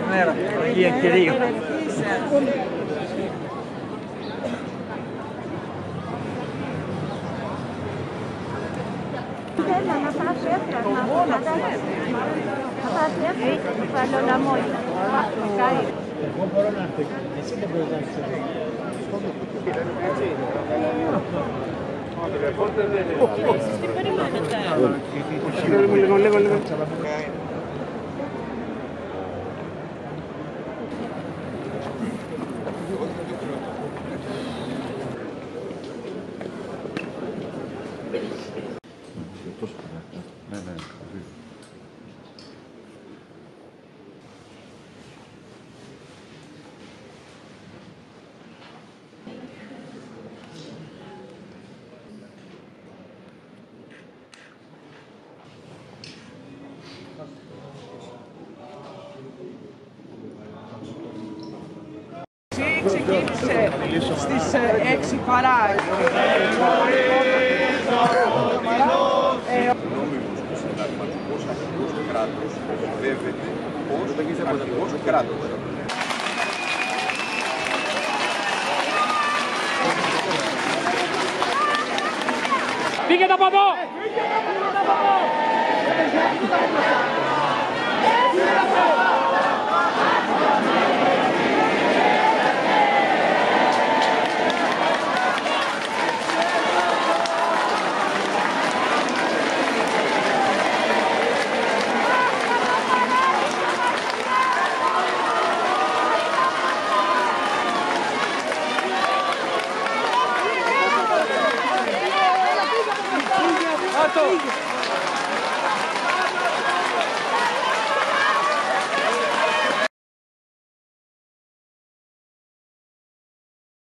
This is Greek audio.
Καλημέρα, Αγία Κυρίου. Να φας έφτασμα, να φας έφτασμα, θα λέω να μόλια. Εγώ μπορώ να έρθω, εσύ δεν μπορείς να έρθεις. Τι περιμένετε? Λίγο. Ναι. Ξεκίνησε στις 6 παρά. Νόμιμος συνταγματικός αρχηγός κράτους οδεύεται ως αρχηγός κράτους. Φύγετε από εδώ!